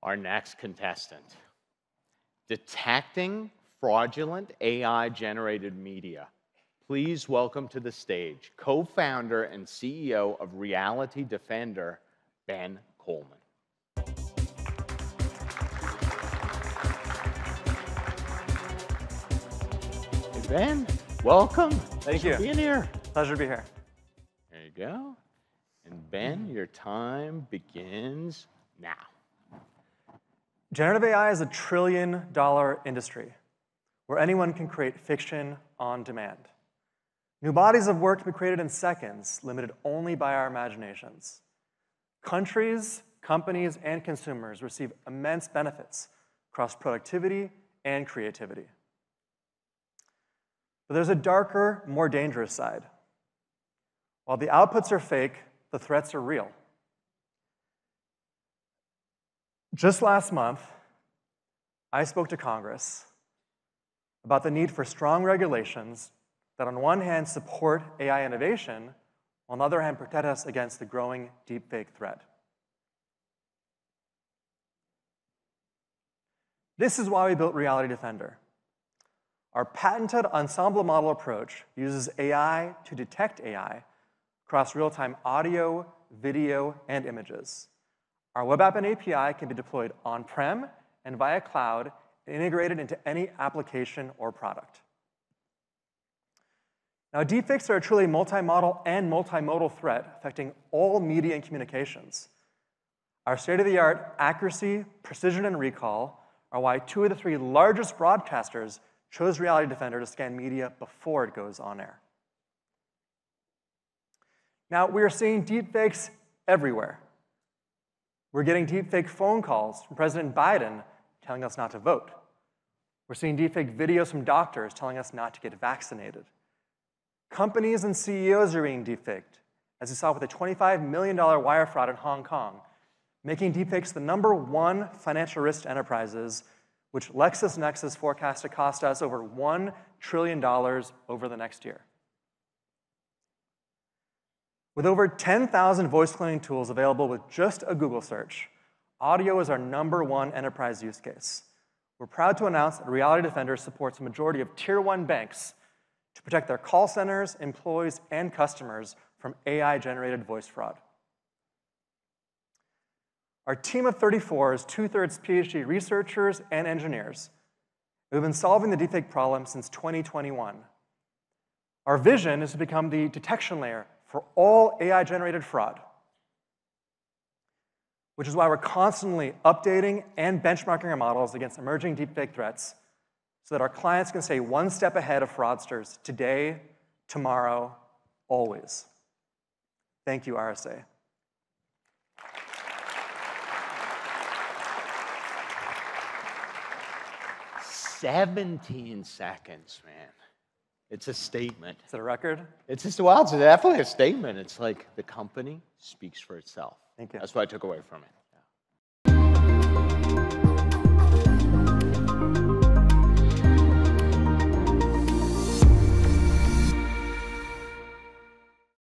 our next contestant. Detecting fraudulent AI-generated media. Please welcome to the stage co-founder and CEO of Reality Defender, Ben Colman. Hey Ben, welcome. Thank you for being here. Pleasure to be here. There you go. And Ben, your time begins now. Generative AI is a $1 trillion industry where anyone can create fiction on demand. New bodies of work can be created in seconds, limited only by our imaginations. Countries, companies, and consumers receive immense benefits across productivity and creativity. But there's a darker, more dangerous side. While the outputs are fake, the threats are real. Just last month, I spoke to Congress about the need for strong regulations that on one hand support AI innovation, on the other hand protect us against the growing deepfake threat. This is why we built Reality Defender. Our patented ensemble model approach uses AI to detect AI across real-time audio, video, and images. Our web app and API can be deployed on-prem and via cloud and integrated into any application or product. Now, deepfakes are a truly multi-model and multimodal threat affecting all media and communications. Our state-of-the-art accuracy, precision, and recall are why 2 of the 3 largest broadcasters chose Reality Defender to scan media before it goes on air. Now, we are seeing deepfakes everywhere. We're getting deepfake phone calls from President Biden telling us not to vote. We're seeing deepfake videos from doctors telling us not to get vaccinated. Companies and CEOs are being deepfaked, as we saw with a $25 million wire fraud in Hong Kong, making deepfakes the #1 financial risk to enterprises, which LexisNexis forecasts to cost us over $1 trillion over the next year. With over 10,000 voice cloning tools available with just a Google search, audio is our #1 enterprise use case. We're proud to announce that Reality Defender supports a majority of Tier 1 banks to protect their call centers, employees, and customers from AI-generated voice fraud. Our team of 34 is 2/3 PhD researchers and engineers who have been solving the deepfake problem since 2021. Our vision is to become the detection layer for all AI-generated fraud, which is why we're constantly updating and benchmarking our models against emerging deepfake threats so that our clients can stay one step ahead of fraudsters today, tomorrow, always. Thank you, RSA. "17 seconds, man. It's a statement. Is it a record? It's definitely a statement. It's like the company speaks for itself. Thank you. That's what I took away from it. Yeah.